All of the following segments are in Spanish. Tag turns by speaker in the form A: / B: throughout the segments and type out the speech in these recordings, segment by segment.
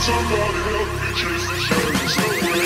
A: Somebody help me chase the shadows away.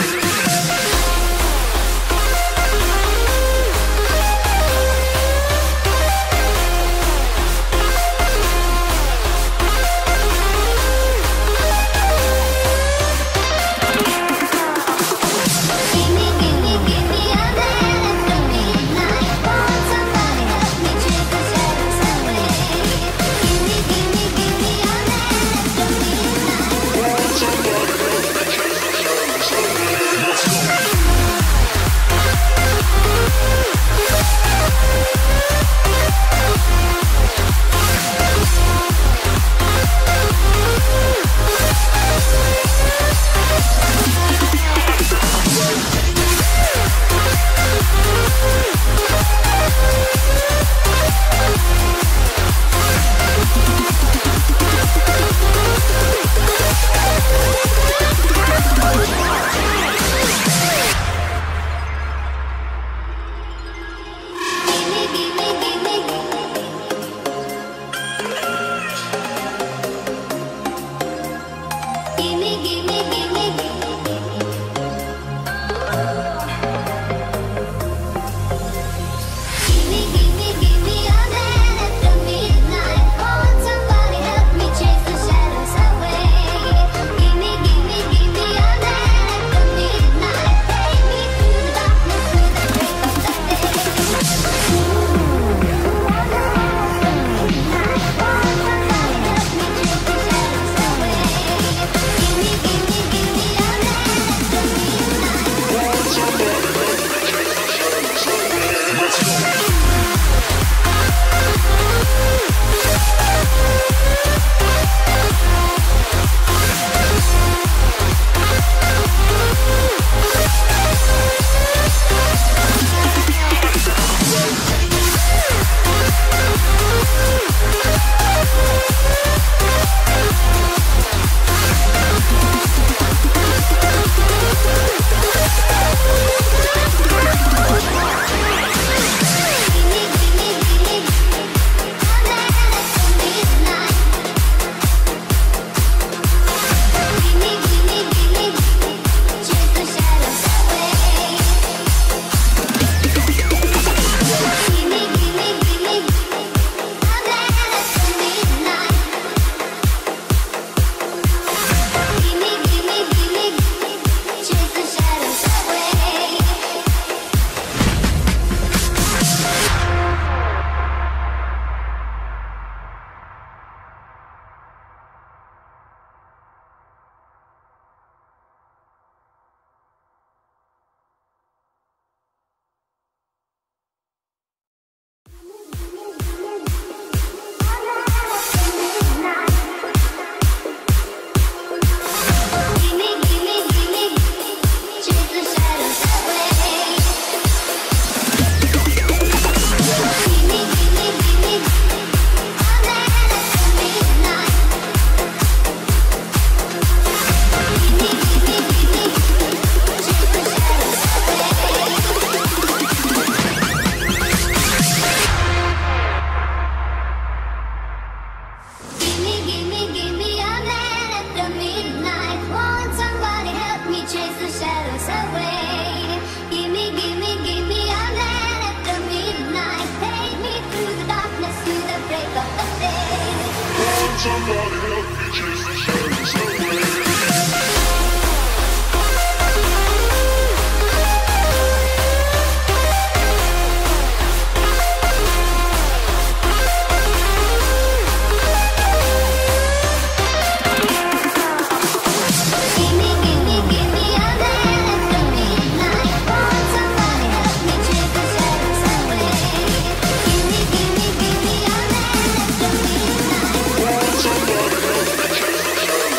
A: Somebody help me chase the shadows away. Somebody help me chase the shadows.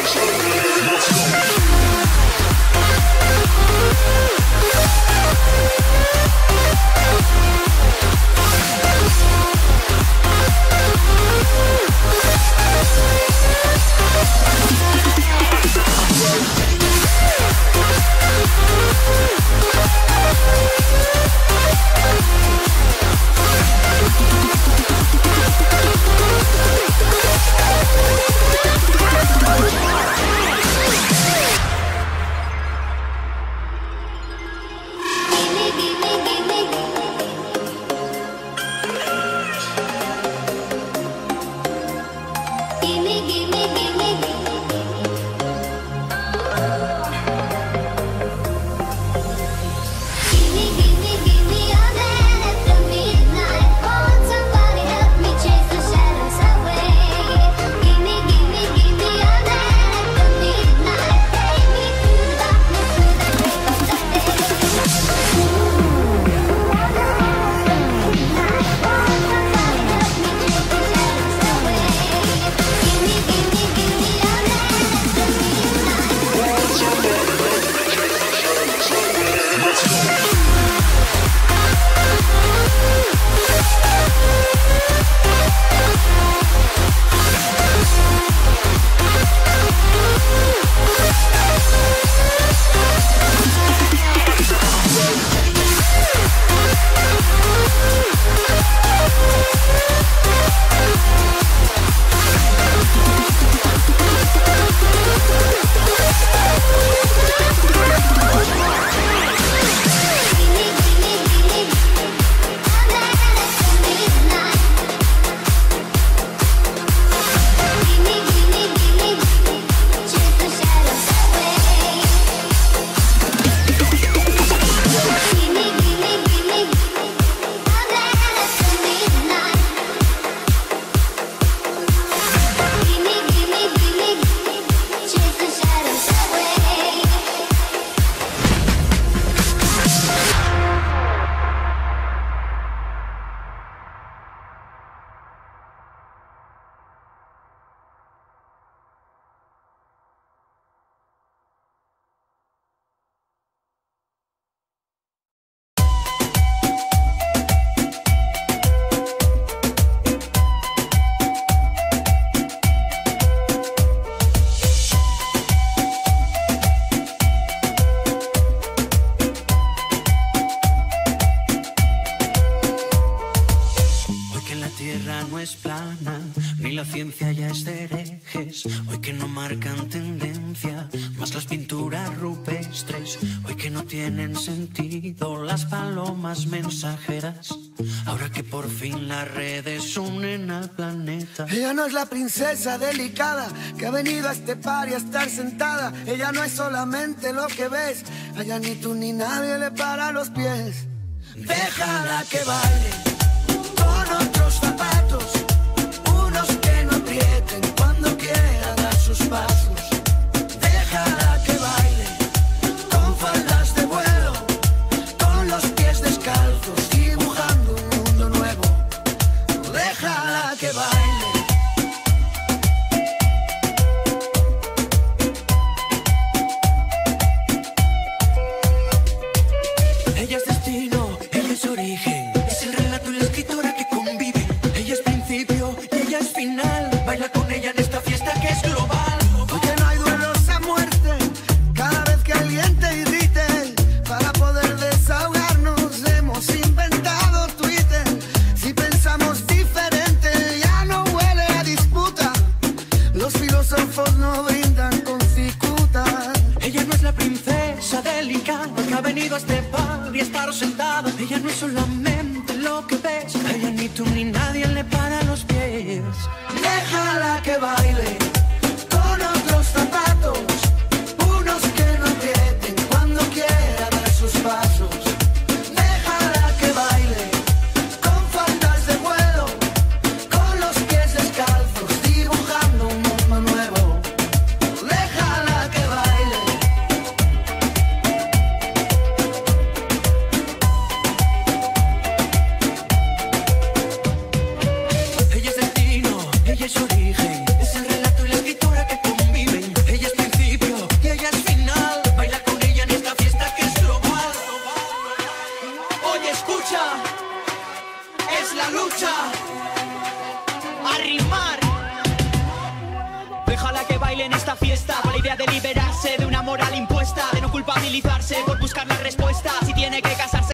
B: es plana, ni la ciencia ya es de herejes. Hoy que no marcan tendencia, más las pinturas rupestres. Hoy que no tienen sentido las palomas mensajeras. Ahora que por fin las redes unen al planeta.
C: Ella no es la princesa delicada que ha venido a este party a estar sentada. Ella no es solamente lo que ves. Allá ni tú ni nadie le para los pies. Déjala que baile con otros zapatos, unos que no aprieten cuando quiera dar sus pasos. Déjala que baile con faldas de vuelo, con los pies descalzos, dibujando un mundo nuevo. Déjala que baile.
B: Ella es destino, ella es origen, es el relato y la escritora que conviven. Ella es principio y ella es final. Baila con ella en esta fiesta que es global.
C: Porque no hay duelos a muerte cada vez que alguien te irrite. Para poder desahogarnos hemos inventado Twitter. Si pensamos diferente ya no huele a disputa. Los filósofos no brindan con cicuta.
B: Ella no es la princesa delicada que ha venido a este par y estar sentada. Ella no es solamente lo que ves. A ella ni tú ni nadie le para los pies.
C: Déjala que baile con otros zapatos, unos que no aprieten cuando quiera dar sus pasos. Déjala que baile con faldas de vuelo, con los pies descalzos, dibujando un mundo nuevo. Déjala que baile.
B: Ella es destino, ella es origen, es el relato y la escritora que conviven. Ella es principio y ella es final. Baila con ella en esta fiesta que es global.
D: Oye, escucha, es la lucha. A rimar. Déjala que baile en esta fiesta, con la idea de liberarse de una moral impuesta, de no culpabilizarse por buscar la respuesta. Si tiene que casarse